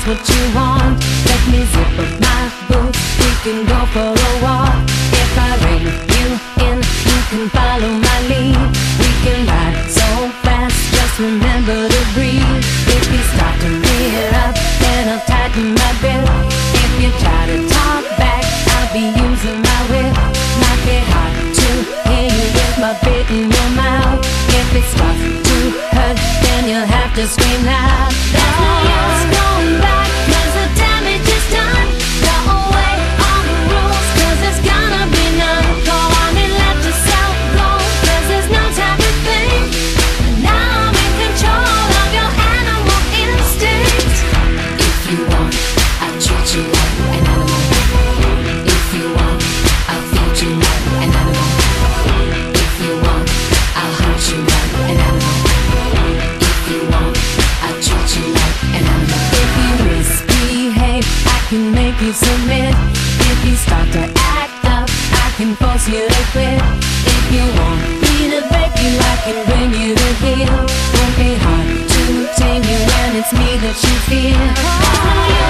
what you want. Let me zip up my boots, we can go for a walk. If I bring you in, you can follow my lead. We can ride so fast, just remember to breathe. If you start to rear up, then I'll tighten my grip. If you try to talk back, I'll be using my whip. Might be hard to hear you with my bit in your mouth. If it starts to hurt, then you'll have to scream loud. There's no use going back, 'cause the damage is done. Go away on the rules, 'cause there's gonna be none. Go on and let yourself go, 'cause there's no time to think. Now I'm in control of your animal instinct. If you want, I'll treat you like an animal. If you want, I'll feed you like an animal. If you want, I'll hunt you like an animal. If you want, I'll treat you like an animal. If you misbehave, I can make you submit. If you start to act up, I can force you to quit. If you want me to break you, I can bring you to heel. Won't be hard to tame you when it's me that you feel.